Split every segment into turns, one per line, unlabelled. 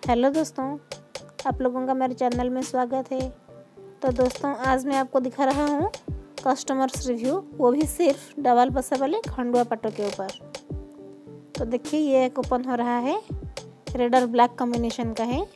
Hello दोस्तों, आप लोगों का मेरे चैनल में स्वागत है। तो दोस्तों, आज मैं आपको दिखा रहा हूँ कस्टमर्स रिव्यू, वो भी सिर्फ डबल पसा वाले खंडुआ पट्टों के ऊपर। तो देखिए, ये एक ओपन हो रहा है, रेड और ब्लैक कॉम्बिनेशन का है।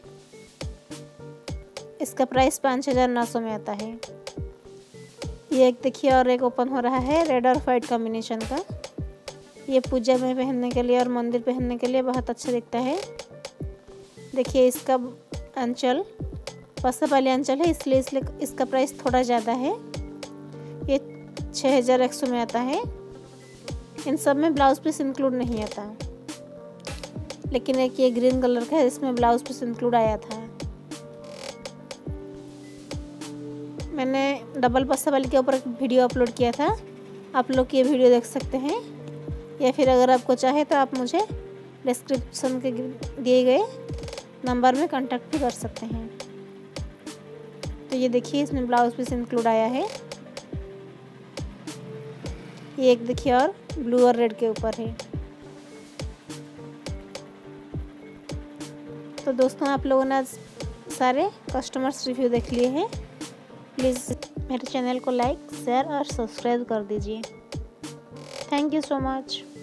इसका प्राइस 5,900 में आता है। ये एक देखिए और एक ओपन हो रहा है, रेड और वाइट कॉम्बिनेशन का। ये पूजा में पहनने के लिए और मंदिर पहनने के लिए बहुत अच्छा दिखता है। देखिए, इसका अंचल पसा वाली अंचल है, इसलिए इसका प्राइस थोड़ा ज़्यादा है। ये 6,100 में आता है। इन सब में ब्लाउज पीस इंक्लूड नहीं आता, लेकिन एक ये ग्रीन कलर का है, इसमें ब्लाउज पीस इंक्लूड आया था। मैंने डबल पसा वाली के ऊपर एक वीडियो अपलोड किया था, आप लोग ये वीडियो देख सकते हैं, या फिर अगर आपको चाहे तो आप मुझे डिस्क्रिप्शन के दिए गए नंबर में कांटेक्ट भी कर सकते हैं। तो ये देखिए, इसमें ब्लाउज पीस इंक्लूड आया है। ये एक देखिए और ब्लू और रेड के ऊपर है। तो दोस्तों, आप लोगों ने सारे कस्टमर्स रिव्यू देख लिए हैं। प्लीज़ मेरे चैनल को लाइक, शेयर और सब्सक्राइब कर दीजिए। Thank you so much.